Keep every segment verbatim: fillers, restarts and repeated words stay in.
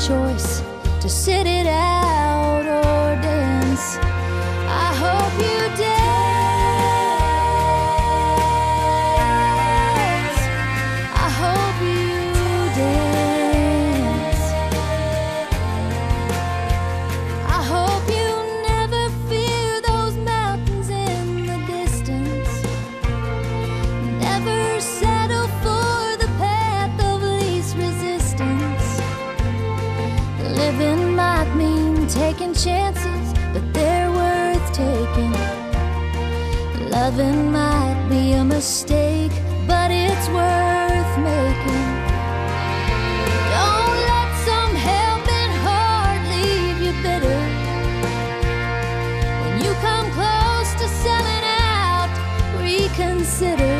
choice to sit it out or dance. I hope you dance. I hope you dance. I hope you never fear those mountains in the distance. Never settle for the path of least resistance. Living might mean taking chances, but they're worth taking. Loving might be a mistake, but it's worth making. Don't let some helping heart leave you bitter. When you come close to selling out, reconsider.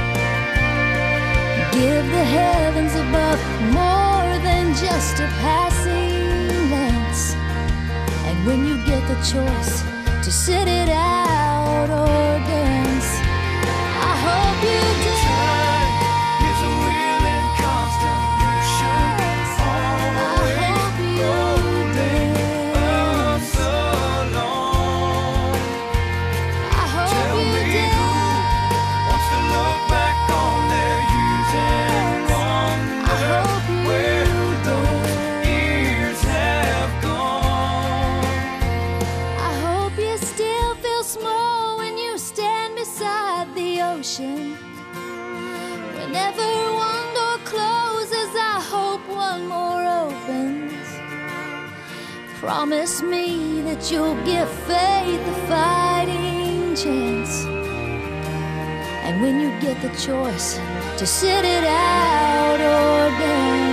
Give the heavens above more than just a passing glance. And when you get the choice to sit it out or dance, I hope you dance. It's a wheel in constant motion. I hope you dance. So long. I hope Tell you me who dance. wants to look back on their years and I wonder hope you where those dance. years have gone. I hope you still feel small when you stand beside the ocean. Whenever one door closes, I hope one more opens. Promise me that you'll give faith a fighting chance. And when you get the choice to sit it out or dance,